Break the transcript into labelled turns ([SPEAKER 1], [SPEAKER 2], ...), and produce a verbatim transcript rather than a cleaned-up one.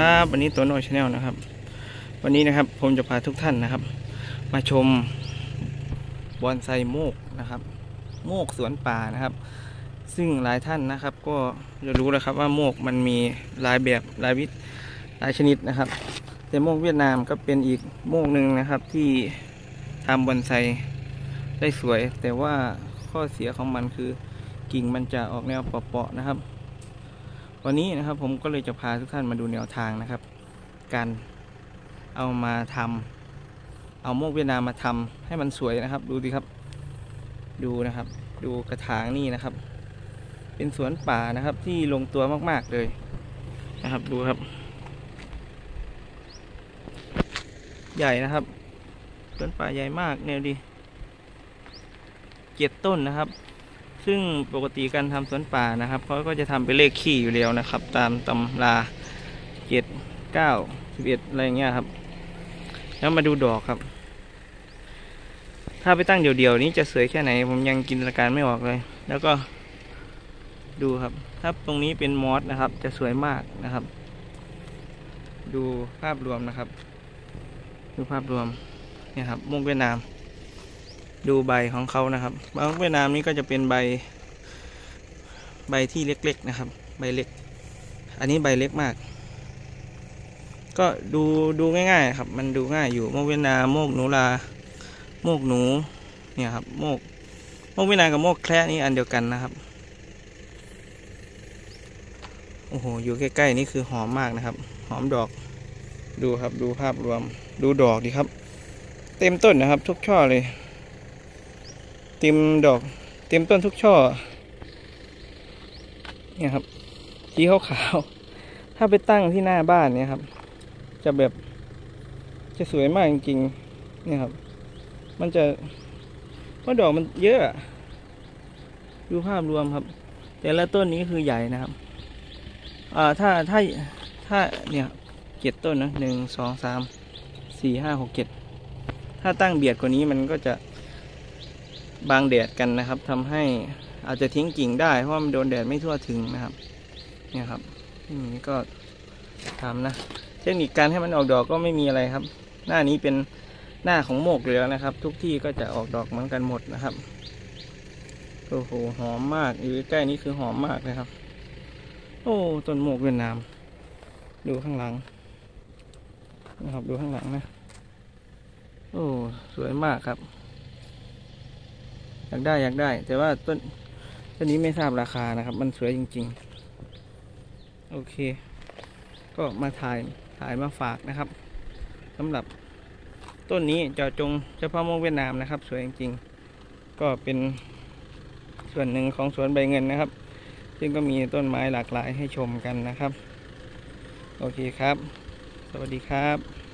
[SPEAKER 1] ครับวันนี้ตัวโน้ชาแนลนะครับวันนี้นะครับผมจะพาทุกท่านนะครับมาชมบอนไซโมกนะครับโมกสวนป่านะครับซึ่งหลายท่านนะครับก็จะรู้แล้วครับว่าโมกมันมีหลายแบบหลายวิธหลายชนิดนะครับแต่โมกเวียดนามก็เป็นอีกโมกหนึ่งนะครับที่ทำบอนไซได้สวยแต่ว่าข้อเสียของมันคือกิ่งมันจะออกแนวเปราะๆนะครับวันนี้นะครับผมก็เลยจะพาทุกท่านมาดูแนวทางนะครับการเอามาทำเอาโมกเวียดนามมาทำให้มันสวยนะครับดูดิครับดูนะครับดูกระถางนี่นะครับเป็นสวนป่านะครับที่ลงตัวมากๆเลยนะครับดูครับใหญ่นะครับสวนป่าใหญ่มากแนวดีเจ็ดต้นนะครับซึ่งปกติการทำสวนป่านะครับเขาก็จะทำเป็นเลขขี้อยู่แล้วนะครับตามตำราเจ็ดเก้าสิบเอ็ดอะไรเงี้ยครับแล้วมาดูดอกครับถ้าไปตั้งเดี่ยวๆนี้จะสวยแค่ไหนผมยังจินตนาการไม่ออกเลยแล้วก็ดูครับถ้าตรงนี้เป็นมอสนะครับจะสวยมากนะครับดูภาพรวมนะครับดูภาพรวมเนี่ยครับโมกเวียดนามดูใบของเขานะครับโมกเวียดนามนี้ก็จะเป็นใบใบที่เล็กๆนะครับใบเล็กอันนี้ใบเล็กมากก็ดูดูง่ายๆครับมันดูง่ายอยู่โมกเวียดนามโมกหนูลาโมกหนูเนี่ยครับโมกโมกเวียดนามกับโมกแคระนี่อันเดียวกันนะครับโอ้โหอยู่ใกล้ๆนี่คือหอมมากนะครับหอมดอกดูครับดูภาพรวมดูดอกดีครับเต็มต้นนะครับทุกช่อเลยเต็มดอกเต็มต้นทุกช่อเนี่ยครับสีขาวๆถ้าไปตั้งที่หน้าบ้านเนี่ยครับจะแบบจะสวยมากจริงๆเนี่ยครับมันจะเพราะดอกมันเยอะดูภาพรวมครับแต่ละต้นนี้คือใหญ่นะครับอ่าถ้าถ้าถ้าเนี่ยเจ็ดต้นนะหนึ่งสองสามสี่ห้าหกเจ็ดถ้าตั้งเบียดกว่านี้มันก็จะบางแดดกันนะครับทำให้อาจจะทิ้งกิ่งได้เพราะมันโดนแดดไม่ทั่วถึงนะครับเนี่ยครับนี่ก็ทำนะเทคนิคการให้มันออกดอกก็ไม่มีอะไรครับหน้านี้เป็นหน้าของโมกเหลืองนะครับทุกที่ก็จะออกดอกเหมือนกันหมดนะครับโอ้โหหอมมากอยู่ใกล้นี้คือหอมมากเลยครับโอ้ต้นโมกเวียดนามดูข้างหลังนะครับดูข้างหลังนะโอ้สวยมากครับอยากได้อยากได้แต่ว่าต้นต้นนี้ไม่ทราบราคานะครับมันสวยจริงๆโอเคก็มาถ่ายถ่ายมาฝากนะครับสำหรับต้นนี้เจาะจงเฉพาะโมกเวียดนามนะครับสวยจริงๆก็เป็นส่วนหนึ่งของสวนใบเงินนะครับซึ่งก็มีต้นไม้หลากหลายให้ชมกันนะครับโอเคครับสวัสดีครับ